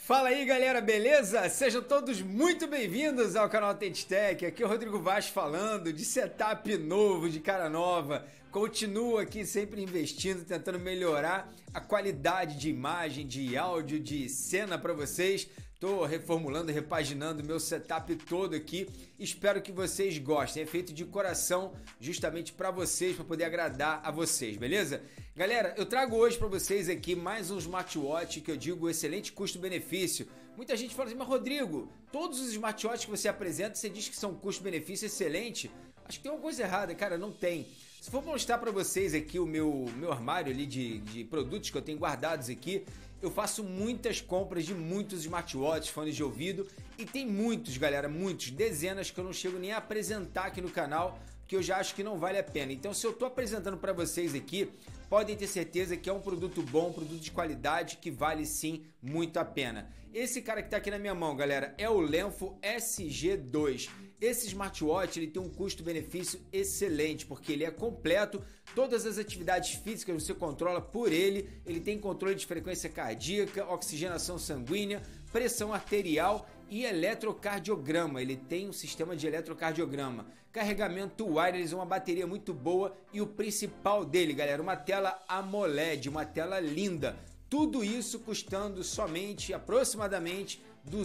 Fala aí galera, beleza? Sejam todos muito bem-vindos ao canal TechTech. Aqui é o Rodrigo Vaz falando de setup novo, de cara nova. Continuo aqui sempre investindo, tentando melhorar a qualidade de imagem, de áudio, de cena para vocês. Tô reformulando, repaginando meu setup todo aqui. Espero que vocês gostem. É feito de coração justamente para vocês, para poder agradar a vocês, beleza? Galera, eu trago hoje para vocês aqui mais um smartwatch que eu digo excelente custo-benefício. Muita gente fala assim, mas Rodrigo, todos os smartwatches que você apresenta, você diz que são custo-benefício excelente. Acho que tem alguma coisa errada, cara, não tem. Se for mostrar para vocês aqui o meu armário ali de produtos que eu tenho guardados aqui, eu faço muitas compras de muitos smartwatches, fones de ouvido e tem muitos, galera, muitos, dezenas que eu não chego nem a apresentar aqui no canal, que eu já acho que não vale a pena. Então, se eu estou apresentando para vocês aqui, podem ter certeza que é um produto bom, um produto de qualidade que vale sim muito a pena. Esse cara que está aqui na minha mão, galera, é o Lenfo SG2. Esse smartwatch ele tem um custo-benefício excelente, porque ele é completo, todas as atividades físicas você controla por ele, ele tem controle de frequência cardíaca, oxigenação sanguínea, pressão arterial e eletrocardiograma. Ele tem um sistema de eletrocardiograma, carregamento wireless, uma bateria muito boa e o principal dele, galera, uma tela AMOLED, uma tela linda. Tudo isso custando somente aproximadamente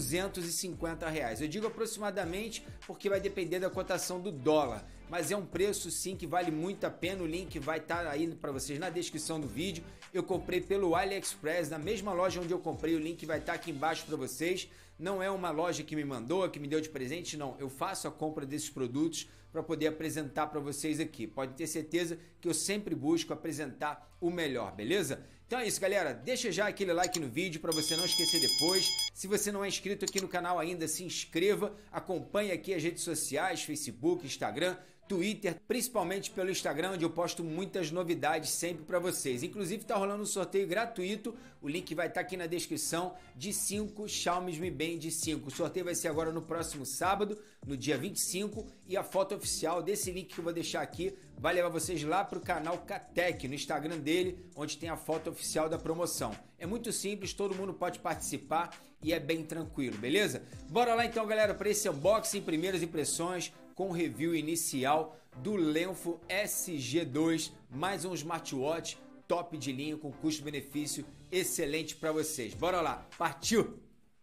R$250. Eu digo aproximadamente porque vai depender da cotação do dólar, mas é um preço sim que vale muito a pena. O link vai estar aí para vocês na descrição do vídeo. Eu comprei pelo AliExpress, na mesma loja onde eu comprei, o link vai estar aqui embaixo para vocês. Não é uma loja que me mandou, que me deu de presente, não. Eu faço a compra desses produtos para poder apresentar para vocês aqui. Pode ter certeza que eu sempre busco apresentar o melhor, beleza? Então é isso, galera. Deixa já aquele like no vídeo para você não esquecer depois. Se você não é inscrito aqui no canal ainda, se inscreva. Acompanhe aqui as redes sociais, Facebook, Instagram, Twitter, principalmente pelo Instagram, onde eu posto muitas novidades sempre para vocês. Inclusive está rolando um sorteio gratuito, o link vai estar aqui na descrição, de 5 Xiaomi Mi Band 5. O sorteio vai ser agora no próximo sábado, no dia 25, e a foto oficial desse link que eu vou deixar aqui vai levar vocês lá para o canal Katech, no Instagram dele, onde tem a foto oficial da promoção. É muito simples, todo mundo pode participar e é bem tranquilo, beleza? Bora lá então, galera, para esse unboxing, primeiras impressões, com o review inicial do Lenfo SG2, mais um smartwatch top de linha com custo-benefício excelente para vocês. Bora lá, partiu!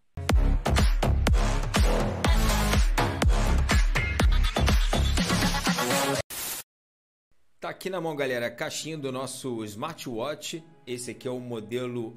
Tá aqui na mão, galera, a caixinha do nosso smartwatch. Esse aqui é o modelo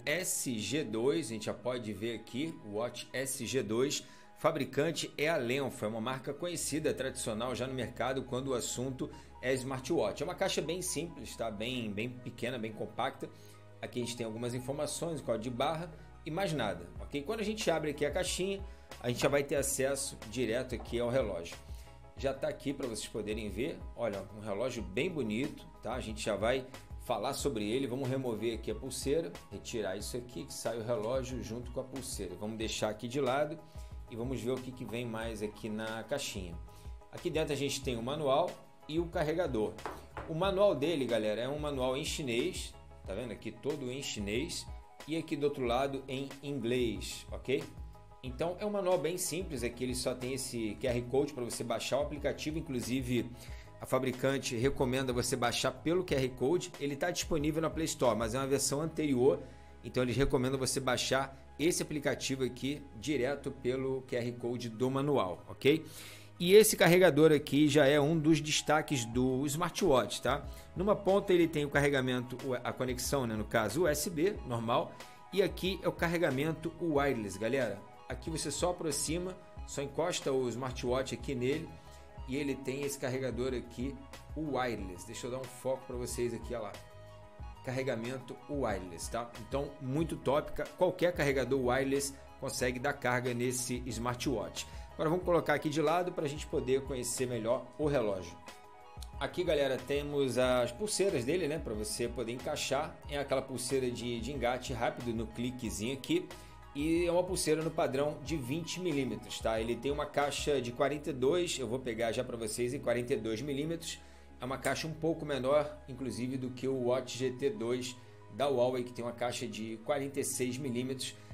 SG2, a gente já pode ver aqui, o Watch SG2. Fabricante é a Lenfo, é uma marca conhecida, tradicional já no mercado quando o assunto é smartwatch. É uma caixa bem simples, tá? Bem pequena, bem compacta. Aqui a gente tem algumas informações, código de barra e mais nada, ok? Quando a gente abre aqui a caixinha, a gente já vai ter acesso direto aqui ao relógio. Já está aqui para vocês poderem ver, olha, um relógio bem bonito, tá? A gente já vai falar sobre ele. Vamos remover aqui a pulseira, retirar isso aqui, que sai o relógio junto com a pulseira. Vamos deixar aqui de lado e vamos ver o que vem mais aqui na caixinha. Aqui dentro a gente tem o manual e o carregador. O manual dele, galera, é um manual em chinês, tá vendo aqui todo em chinês, e aqui do outro lado em inglês, ok? Então é um manual bem simples, aqui ele só tem esse QR Code para você baixar o aplicativo, inclusive a fabricante recomenda você baixar pelo QR Code. Ele está disponível na Play Store, mas é uma versão anterior, então eles recomendam você baixar esse aplicativo aqui direto pelo QR Code do manual, ok? E esse carregador aqui já é um dos destaques do smartwatch, tá? Numa ponta ele tem o carregamento, a conexão, né, no caso USB normal, e aqui é o carregamento wireless, galera. Aqui você só aproxima, só encosta o smartwatch aqui nele e ele tem esse carregador aqui, o wireless. Deixa eu dar um foco para vocês aqui, olha lá. Carregamento wireless, tá? Então, muito top. Qualquer carregador wireless consegue dar carga nesse smartwatch. Agora vamos colocar aqui de lado para a gente poder conhecer melhor o relógio. Aqui, galera, temos as pulseiras dele, né? Para você poder encaixar. É aquela pulseira de engate rápido no cliquezinho aqui. E é uma pulseira no padrão de 20 mm, tá? Ele tem uma caixa de 42, eu vou pegar já para vocês, em 42 mm. É uma caixa um pouco menor, inclusive, do que o Watch GT2 da Huawei, que tem uma caixa de 46 mm.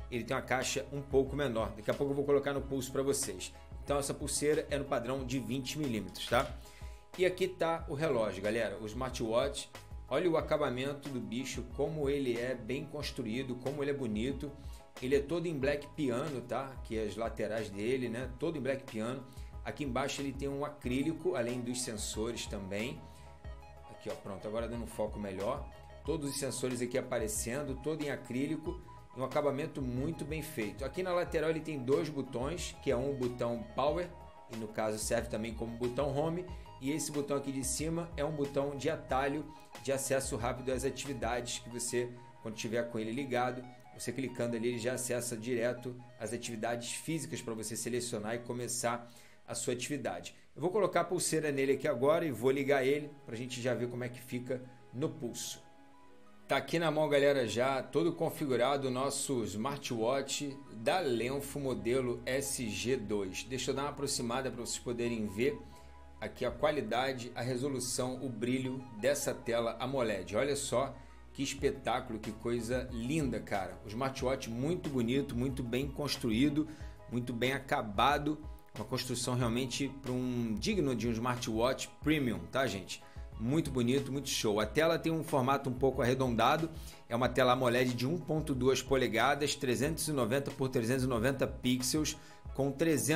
ele tem uma caixa um pouco menor. Daqui a pouco eu vou colocar no pulso para vocês. Então essa pulseira é no padrão de 20 milímetros, tá? E aqui tá o relógio, galera, o smartwatch. Olha o acabamento do bicho, como ele é bem construído, como ele é bonito. Ele é todo em black piano, tá? Aqui as laterais dele, né? Todo em black piano. Aqui embaixo ele tem um acrílico, além dos sensores também. Aqui, ó, pronto, agora dando um foco melhor. Todos os sensores aqui aparecendo, todo em acrílico. Um acabamento muito bem feito. Aqui na lateral ele tem dois botões, que é um botão Power, e no caso serve também como botão Home. E esse botão aqui de cima é um botão de atalho de acesso rápido às atividades que você, quando tiver com ele ligado, você clicando ali, ele já acessa direto as atividades físicas para você selecionar e começar a sua atividade. Eu vou colocar a pulseira nele aqui agora e vou ligar ele para a gente já ver como é que fica no pulso. Tá aqui na mão, galera, já todo configurado o nosso smartwatch da Lenfo modelo SG2. Deixa eu dar uma aproximada para vocês poderem ver aqui a qualidade, a resolução, o brilho dessa tela AMOLED. Olha só que espetáculo, que coisa linda, cara. O smartwatch muito bonito, muito bem construído, muito bem acabado. Uma construção realmente para digno de um smartwatch premium, tá, gente? Muito bonito, muito show. A tela tem um formato um pouco arredondado. É uma tela AMOLED de 1.2 polegadas, 390 por 390 pixels, com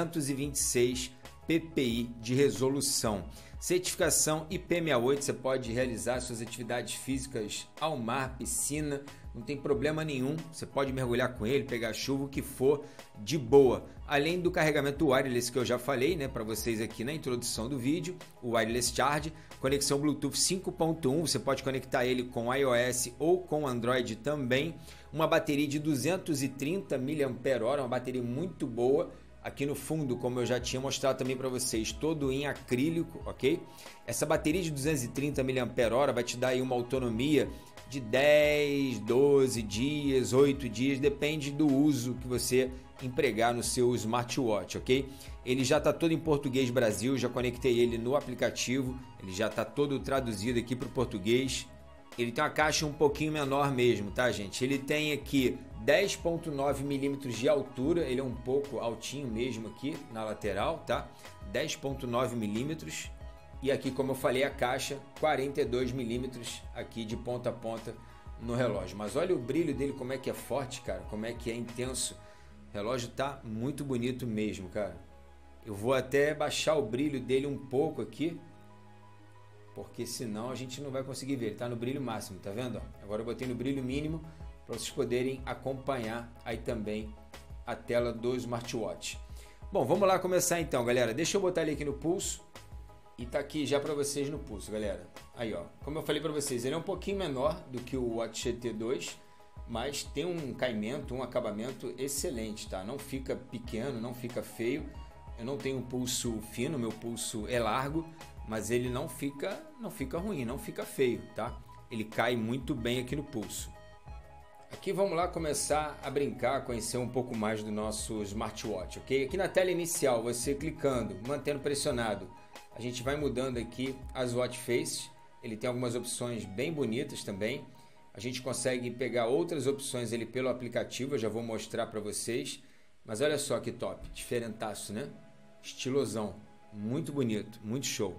326 ppi de resolução. Certificação IP68, você pode realizar suas atividades físicas ao mar, piscina, não tem problema nenhum. Você pode mergulhar com ele, pegar chuva, o que for, de boa. Além do carregamento wireless que eu já falei, né, para vocês aqui na introdução do vídeo, o wireless charge, conexão Bluetooth 5.1, você pode conectar ele com iOS ou com Android também. Uma bateria de 230 mAh, uma bateria muito boa. Aqui no fundo, como eu já tinha mostrado também para vocês, todo em acrílico, ok? Essa bateria de 230 mAh vai te dar aí uma autonomia de 10, 12 dias, 8 dias, depende do uso que você empregar no seu smartwatch, ok? Ele já está todo em português Brasil, já conectei ele no aplicativo, ele já está todo traduzido aqui para o português. Ele tem uma caixa um pouquinho menor mesmo, tá, gente? Ele tem aqui 10.9 milímetros de altura, ele é um pouco altinho mesmo aqui na lateral, tá? 10.9 milímetros. E aqui, como eu falei, a caixa 42 milímetros aqui de ponta a ponta no relógio. Mas olha o brilho dele, como é que é forte, cara, como é que é intenso. O relógio tá muito bonito mesmo, cara. Eu vou até baixar o brilho dele um pouco aqui, porque senão a gente não vai conseguir ver. Ele tá no brilho máximo, tá vendo? Agora eu botei no brilho mínimo para vocês poderem acompanhar aí também a tela do smartwatch. Bom, vamos lá começar então, galera. Deixa eu botar ele aqui no pulso e tá aqui já para vocês no pulso, galera. Aí, ó, como eu falei para vocês, ele é um pouquinho menor do que o Watch GT 2, mas tem um caimento, um acabamento excelente, tá? Não fica pequeno, não fica feio. Eu não tenho um pulso fino, meu pulso é largo, mas ele não fica ruim, não fica feio, tá? Ele cai muito bem aqui no pulso. Aqui vamos lá começar a brincar, conhecer um pouco mais do nosso smartwatch, ok? Aqui na tela inicial, você clicando, mantendo pressionado, a gente vai mudando aqui as watch faces. Ele tem algumas opções bem bonitas também. A gente consegue pegar outras opções ali pelo aplicativo, eu já vou mostrar para vocês. Mas olha só que top, diferentaço, né? Estilosão, muito bonito, muito show.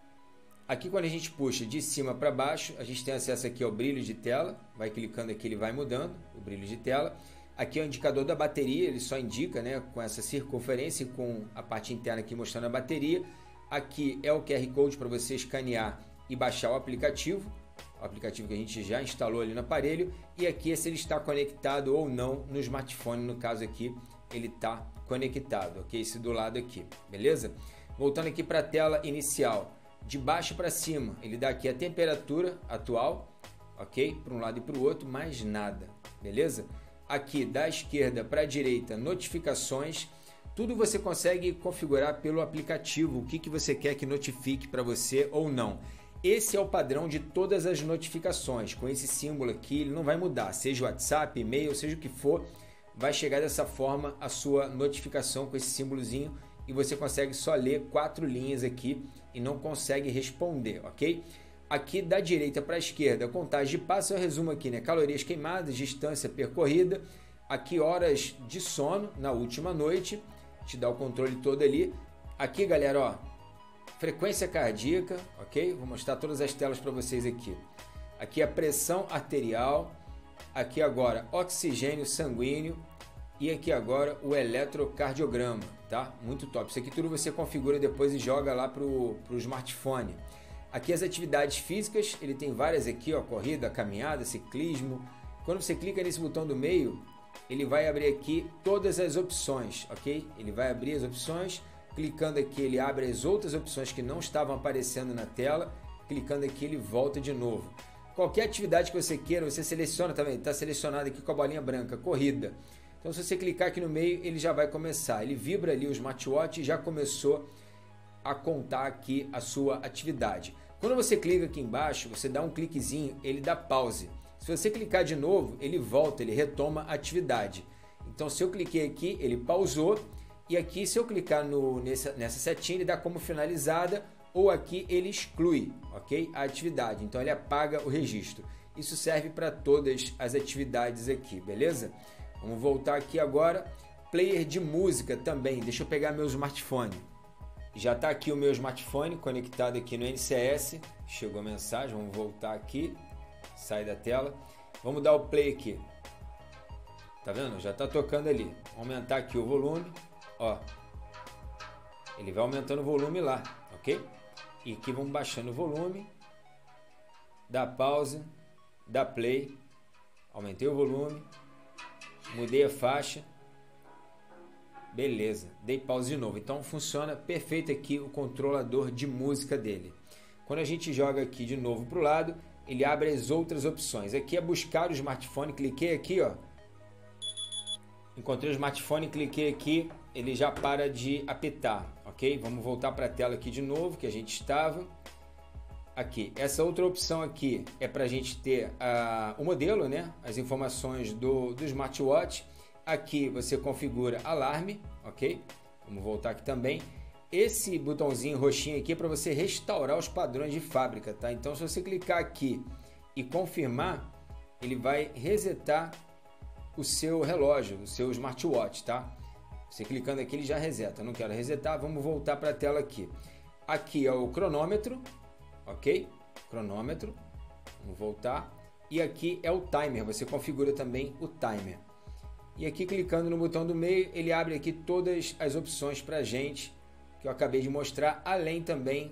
Aqui quando a gente puxa de cima para baixo, a gente tem acesso aqui ao brilho de tela. Vai clicando aqui, ele vai mudando o brilho de tela. Aqui é o indicador da bateria, ele só indica, né, com essa circunferência e com a parte interna aqui mostrando a bateria. Aqui é o QR Code para você escanear e baixar o aplicativo que a gente já instalou ali no aparelho. E aqui é se ele está conectado ou não no smartphone, no caso aqui ele está conectado, ok? Esse do lado aqui, beleza? Voltando aqui para a tela inicial, de baixo para cima, ele dá aqui a temperatura atual, ok? Para um lado e para o outro, mais nada, beleza? Aqui da esquerda para a direita, notificações. Tudo você consegue configurar pelo aplicativo, o que você quer que notifique para você ou não. Esse é o padrão de todas as notificações. Com esse símbolo aqui, ele não vai mudar, seja o WhatsApp, e-mail, seja o que for, vai chegar dessa forma a sua notificação com esse símbolozinho e você consegue só ler 4 linhas aqui e não consegue responder, ok? Aqui da direita para a esquerda, contagem de passos, eu resumo aqui, né? Calorias queimadas, distância percorrida. aqui horas de sono na última noite, te dá o controle todo ali. Aqui, galera, ó, frequência cardíaca, ok? Vou mostrar todas as telas para vocês aqui. Aqui a pressão arterial, aqui agora oxigênio sanguíneo e aqui agora o eletrocardiograma, tá? Muito top. Isso aqui tudo você configura depois e joga lá pro smartphone. Aqui as atividades físicas, ele tem várias aqui, ó, corrida, caminhada, ciclismo. Quando você clica nesse botão do meio, ele vai abrir aqui todas as opções, ok? Ele vai abrir as opções, clicando aqui ele abre as outras opções que não estavam aparecendo na tela, clicando aqui ele volta de novo. Qualquer atividade que você queira, você seleciona também, está selecionado aqui com a bolinha branca, corrida. Então se você clicar aqui no meio, ele já vai começar, ele vibra ali o smartwatch e já começou a contar aqui a sua atividade. Quando você clica aqui embaixo, você dá um cliquezinho, ele dá pause. Se você clicar de novo, ele volta, ele retoma a atividade. Então se eu cliquei aqui, ele pausou, e aqui se eu clicar nessa setinha, ele dá como finalizada, ou aqui ele exclui, ok? A atividade, então ele apaga o registro. Isso serve para todas as atividades aqui, beleza? Vamos voltar aqui agora, player de música também, deixa eu pegar meu smartphone. Já está aqui o meu smartphone conectado aqui no NCS, chegou a mensagem, vamos voltar aqui, sai da tela, vamos dar o play aqui, tá vendo? Já está tocando ali, vou aumentar aqui o volume, ó, ele vai aumentando o volume lá, ok? E aqui vamos baixando o volume, dá pause, dá play, aumentei o volume, mudei a faixa, beleza, dei pause de novo. Então funciona perfeito aqui o controlador de música dele. Quando a gente joga aqui de novo para o lado, ele abre as outras opções. Aqui é buscar o smartphone, cliquei aqui, ó, encontrei o smartphone, cliquei aqui, ele já para de apitar, ok? Vamos voltar para a tela aqui de novo, que a gente estava. Aqui, essa outra opção aqui é para a gente ter o modelo, né? As informações do smartwatch. Aqui você configura alarme, ok? Vamos voltar aqui também. Esse botãozinho roxinho aqui é para você restaurar os padrões de fábrica, tá? Então se você clicar aqui e confirmar, ele vai resetar o seu relógio, o seu smartwatch, tá? Você clicando aqui ele já reseta. Eu não quero resetar, vamos voltar para a tela aqui. Aqui é o cronômetro, ok? Cronômetro, vamos voltar. E aqui é o timer, você configura também o timer. E aqui clicando no botão do meio, ele abre aqui todas as opções para a gente, que eu acabei de mostrar, além também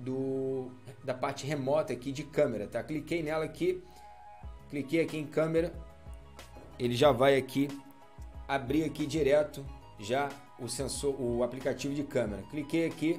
da parte remota aqui de câmera, tá? Cliquei nela aqui, cliquei aqui em câmera, ele já vai aqui abrir aqui direto já o sensor, o aplicativo de câmera. Cliquei aqui,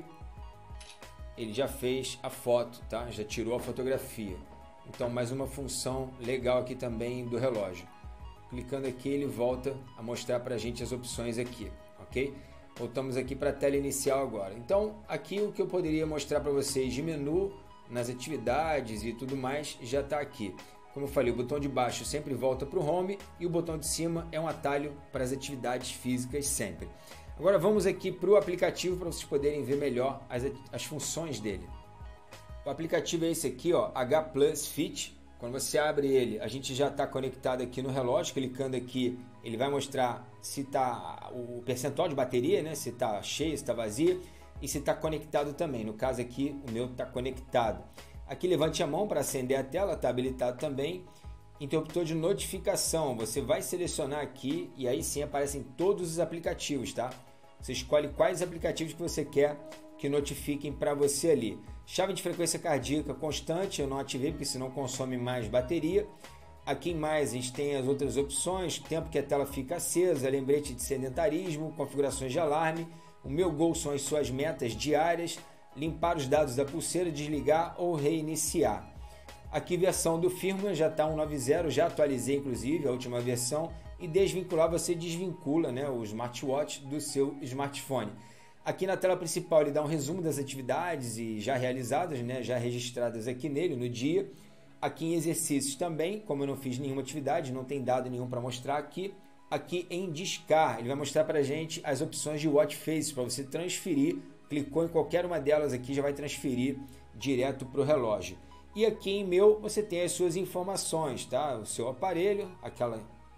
ele já fez a foto, tá? Já tirou a fotografia. Então mais uma função legal aqui também do relógio. Clicando aqui ele volta a mostrar para a gente as opções aqui, ok? Voltamos aqui para a tela inicial agora. Então aqui o que eu poderia mostrar para vocês de menu, nas atividades e tudo mais, já está aqui. Como eu falei, o botão de baixo sempre volta para o home e o botão de cima é um atalho para as atividades físicas sempre. Agora vamos aqui para o aplicativo para vocês poderem ver melhor as funções dele. O aplicativo é esse aqui, ó, H+ Fit. Quando você abre ele, a gente já está conectado aqui no relógio, clicando aqui, ele vai mostrar se está o percentual de bateria, né? Se está cheio, se está vazia e se está conectado também. No caso aqui, o meu está conectado. Aqui levante a mão para acender a tela, está habilitado também. Interruptor de notificação, você vai selecionar aqui e aí sim aparecem todos os aplicativos, tá? Você escolhe quais aplicativos que você quer que notifiquem para você ali. Chave de frequência cardíaca constante, eu não ativei porque senão consome mais bateria. Aqui em mais a gente tem as outras opções, tempo que a tela fica acesa, lembrete de sedentarismo, configurações de alarme. O meu gol são as suas metas diárias, limpar os dados da pulseira, desligar ou reiniciar. Aqui versão do firmware já está 1.9.0, já atualizei inclusive a última versão, e desvincular você desvincula, né, o smartwatch do seu smartphone. Aqui na tela principal ele dá um resumo das atividades e já realizadas, né, já registradas aqui nele no dia. Aqui em exercícios também, como eu não fiz nenhuma atividade, não tem dado nenhum para mostrar aqui. Aqui em discar, ele vai mostrar para a gente as opções de watch faces para você transferir. Clicou em qualquer uma delas aqui, já vai transferir direto para o relógio. E aqui em meu, você tem as suas informações, tá? O seu aparelho,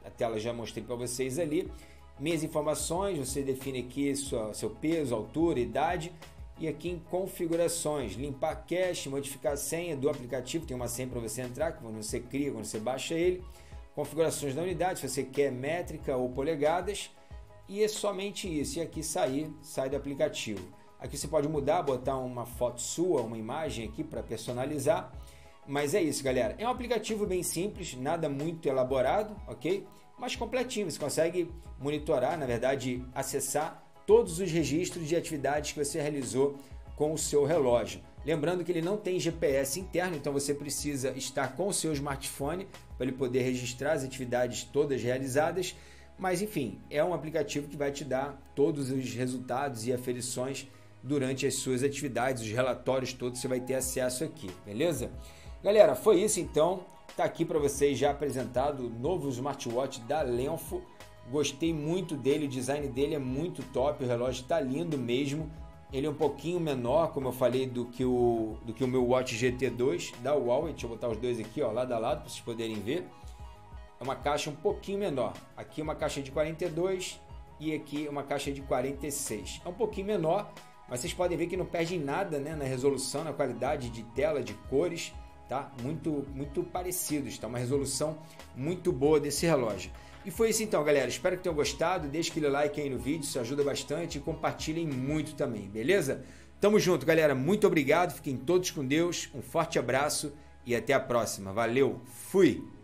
a tela já mostrei para vocês ali. Minhas informações, você define aqui seu peso, altura, idade. E aqui em configurações, limpar cache, modificar a senha do aplicativo, tem uma senha para você entrar, quando você cria, quando você baixa ele. Configurações da unidade, se você quer métrica ou polegadas. E é somente isso, e aqui sai do aplicativo. Aqui você pode mudar, botar uma foto sua, uma imagem aqui para personalizar. Mas é isso, galera. É um aplicativo bem simples, nada muito elaborado, ok? Mas completinho, você consegue monitorar, na verdade, acessar todos os registros de atividades que você realizou com o seu relógio. Lembrando que ele não tem GPS interno, então você precisa estar com o seu smartphone para ele poder registrar as atividades todas realizadas. Mas enfim, é um aplicativo que vai te dar todos os resultados e aferições durante as suas atividades, os relatórios todos você vai ter acesso aqui, beleza? Galera, foi isso então. Tá aqui para vocês já apresentado o novo smartwatch da Lenfo. Gostei muito dele, o design dele é muito top, o relógio está lindo mesmo. Ele é um pouquinho menor, como eu falei, do que o meu Watch GT2 da Huawei. Deixa eu botar os dois aqui, ó, lado a lado, para vocês poderem ver. É uma caixa um pouquinho menor. Aqui uma caixa de 42 e aqui uma caixa de 46. É um pouquinho menor, mas vocês podem ver que não perde em nada, né, na resolução, na qualidade de tela, de cores. Tá? Muito parecidos, tá? Uma resolução muito boa desse relógio. E foi isso então, galera. Espero que tenham gostado. Deixe aquele like aí no vídeo, isso ajuda bastante. E compartilhem muito também, beleza? Tamo junto, galera. Muito obrigado. Fiquem todos com Deus. Um forte abraço e até a próxima. Valeu. Fui!